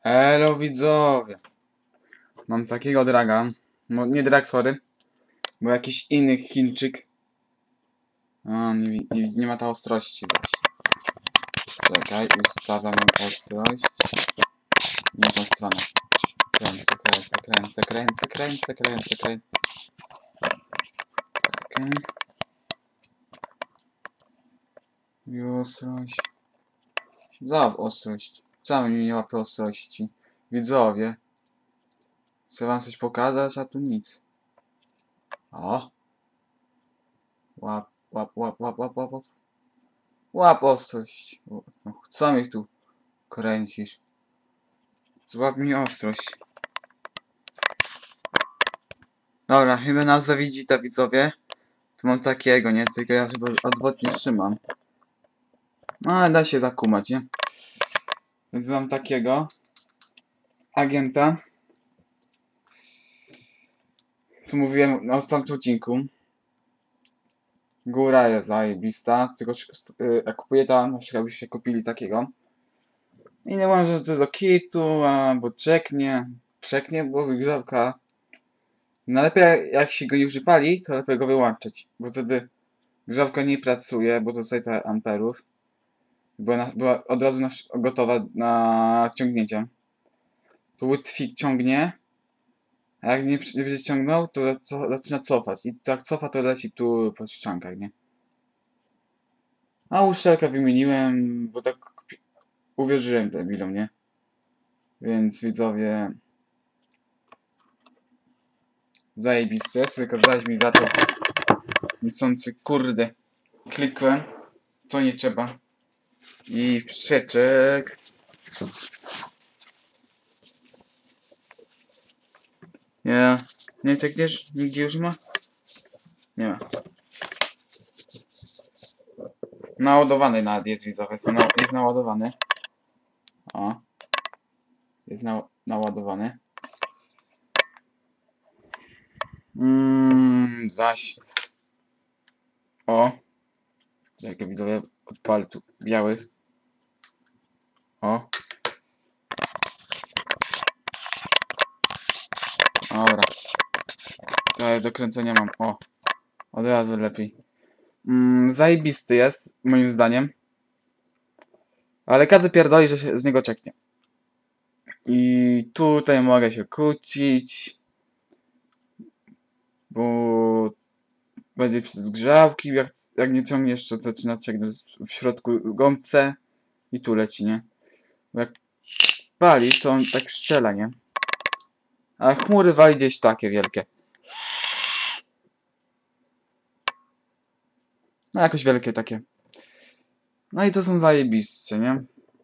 Elo widzowie, mam takiego draga, no nie drag, sorry, bo jakiś inny Chińczyk. Nie ma ta ostrości zaś. Czekaj, ustawiam ostrość. Nie tą stronę. Kręcę. Okej. I ostrość. Za ostrość. Czemu mi nie łapie ostrości? Widzowie. Chcę wam coś pokazać, a tu nic. O! Łap. Łap ostrość. Co mi tu kręcisz? Złap mi ostrość. Dobra, chyba nazwę widzi ta widzowie. Tu mam takiego, nie? Tylko ja chyba odwrotnie trzymam. No ale da się zakumać, nie? Więc mam takiego agenta. Co mówiłem na ostatnim odcinku. Góra jest zajebista. Tylko jak kupuję ta, na przykład byście kupili takiego. I nie wiem, że to do kitu, albo czeknie. Czeknie, bo zgrzałka. No lepiej jak się go już pali, to lepiej go wyłączyć. Bo wtedy grzałka nie pracuje, bo to tutaj te amperów. Była od razu gotowa na ciągnięcie. To łatwiej ciągnie. A jak nie będzie ciągnął, to zaczyna cofać. I tak cofa, to leci tu po ściankach, nie? A uszczelkę wymieniłem, bo tak uwierzyłem debilom, nie? Więc widzowie... Zajebiste, tylko dać mi za to niechcący, kurde, klikłem, co nie trzeba. I przeczek. Nie czekniesz? Nigdzie już ma? Nie ma. Naładowany nawet jest, widzowie, co jest naładowany. O. Jest naładowany. Zaś. O. Czekaj, widzowie, odpal tu białych. O. Dobra. Tutaj do kręcenia mam. O. Od razu lepiej. Zajebisty jest, moim zdaniem. Ale każdy pierdoli, że się z niego czeknie. I tutaj mogę się kłócić. Bo będzie przez grzałki, jak nie ciągniesz, to zaczyna ciągnąć w środku gąbce i tu leci, nie? Bo jak palisz, to on tak strzela, nie? A chmury wali gdzieś takie wielkie. No jakoś wielkie takie. No i to są zajebiste, nie?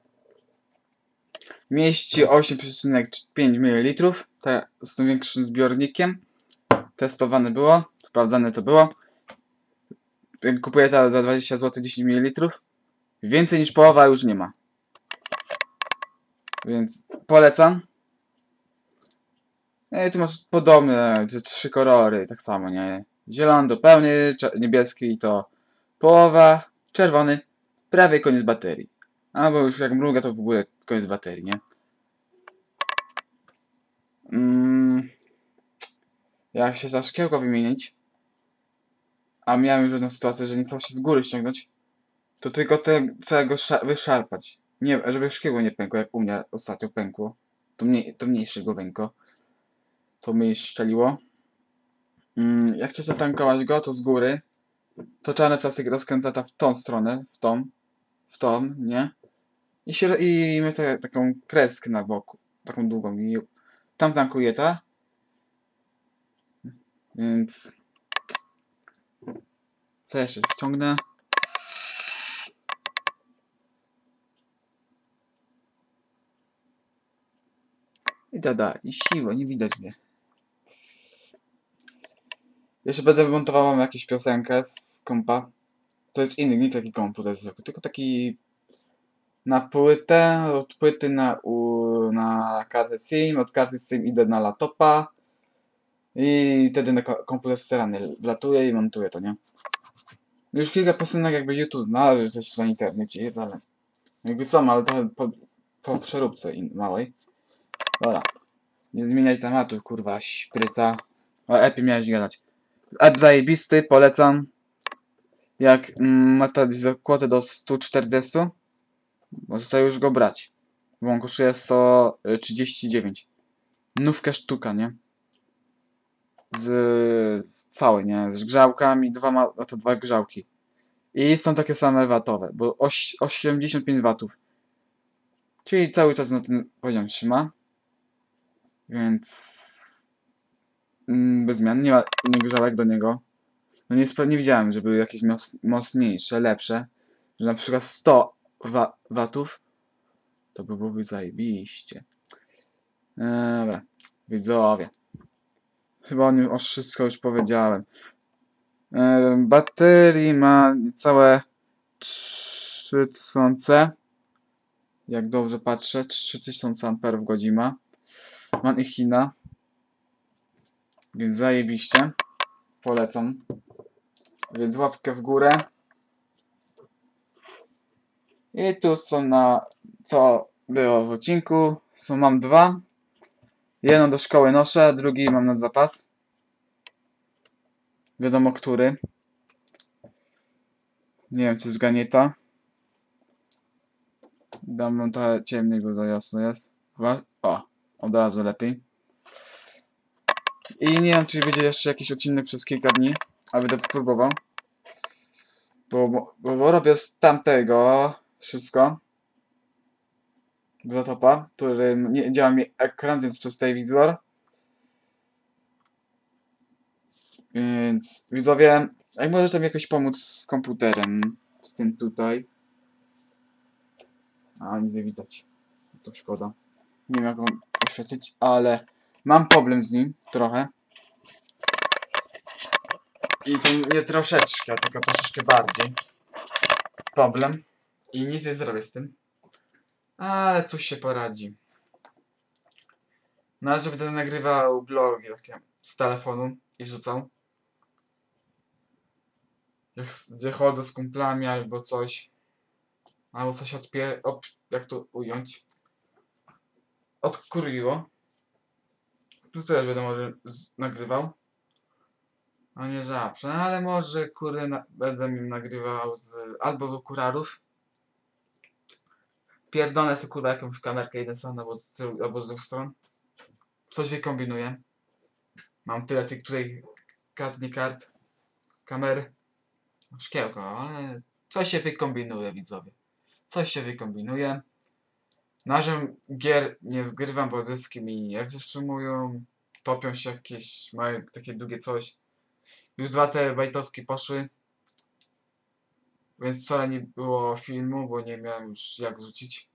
Mieści 8,5 ml. Z tym większym zbiornikiem. Testowane było, sprawdzane to było. Kupuję to za 20 zł 10 ml. Więcej niż połowa już nie ma. Więc polecam. No i tu masz podobne, 3 kolory, tak samo, nie? Zielony to pełny, niebieski to połowa, czerwony prawie koniec baterii. Albo już jak mruga, to w ogóle koniec baterii, nie? Jak się za szkiełko wymienić, a miałem już jedną sytuację, że nie chciał się z góry ściągnąć, to tylko całego wyszarpać. Nie, żeby szkiełko nie pękło, jak u mnie ostatnio pękło. To mniejsze głowęko. To mi szczeliło. Jak chcesz zatankować go, to z góry. To czarny plastik rozkręca w tą stronę, w tą, nie? I my taką kreskę na boku, taką długą. I tam tankuje ta. Więc... Co jeszcze? Wciągnę. I i siło, nie widać mnie. Jeszcze będę montował jakąś piosenkę z kompa. To jest inny, nie taki komputer, tylko taki na płytę, od płyty na kartę SIM, od karty SIM idę na laptopa i wtedy na komputer sterany wlatuję i montuję to, nie? Już kilka piosenek jakby YouTube znalazł coś na internecie jest, ale jakby co, ale trochę po przeróbce małej. Dobra. Nie zmieniaj tematu, kurwa, szpryca. O Epie miałeś gadać. Ep zajebisty, polecam. Jak ma kwotę do 140, może sobie już go brać. Bo on kosztuje 139. Nówkę sztuka, nie? Z całej, nie? Z grzałkami, to dwa grzałki. I są takie same watowe, bo 85 watów. Czyli cały czas na ten poziom trzyma. Więc bez zmian, nie ma innych grzałek do niego. No nie widziałem, że były jakieś mocniejsze, lepsze. Że na przykład 100 watów to by byłoby zajebiście. Dobra, widzowie. Chyba o nim wszystko już powiedziałem. Baterii ma niecałe 3000. Jak dobrze patrzę, 3000 Ah ma. Man i China. Więc zajebiście. Polecam. Więc łapkę w górę. I tu są co było w odcinku. Mam dwa. Jedno do szkoły noszę, drugi mam na zapas. Wiadomo który. Nie wiem czy z Ganita. Dam wam trochę ciemniej, bo to jasno jest. O, od razu lepiej. I nie wiem czy będzie jeszcze jakiś odcinek przez kilka dni. A będę próbował. Bo robię z tamtego wszystko. Z laptopa, który nie działa mi ekran, więc przez telewizor. Więc widzowie, jak możesz mi jakoś pomóc z komputerem, z tym tutaj. A, nic nie widać. To szkoda. Nie wiem jak wam oświecić, ale mam problem z nim trochę. I to nie troszeczkę, tylko troszeczkę bardziej. Problem. I nic nie zrobię z tym. Ale cóż się poradzi. No ale że będę nagrywał vlogi takie z telefonu i rzucał. Gdzie chodzę z kumplami albo coś. Albo coś jak to ująć. Odkurwiło. Tu też będę może nagrywał. A nie zawsze, ale może kurde będę mi nagrywał albo z okularów. Pierdolę sobie kurwa jakąś kamerkę jeden stron albo z dwóch stron. Coś wykombinuję. Mam tyle tych tutaj kart, kamery. Szkiełko, ale coś się wykombinuje widzowie. Coś się wykombinuje. Na razie gier nie zgrywam, bo dyski mi nie wytrzymują. Topią się jakieś, mają takie długie coś. Już 2 terabajtówki poszły. Więc wczoraj nie było filmu, bo nie miałem już jak wrzucić.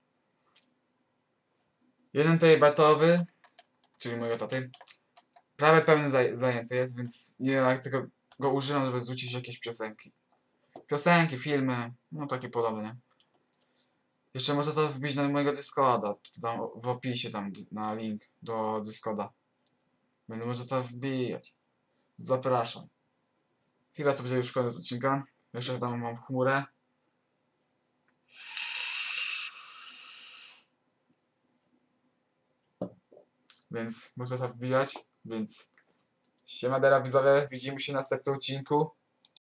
1 terabajtowy, czyli mojego taty, prawie pełny zajęty jest, więc nie jak tylko go używam, żeby wrzucić jakieś piosenki. Piosenki, filmy, no takie podobne. Jeszcze można to wbić na mojego Discorda, tam w opisie tam na link do Discorda. Będę może to wbijać. Zapraszam. Chyba to będzie już koniec odcinka. Jeszcze tam mam chmurę. Więc można to wbijać. Więc siemadera widzowie, widzimy się na następnym odcinku.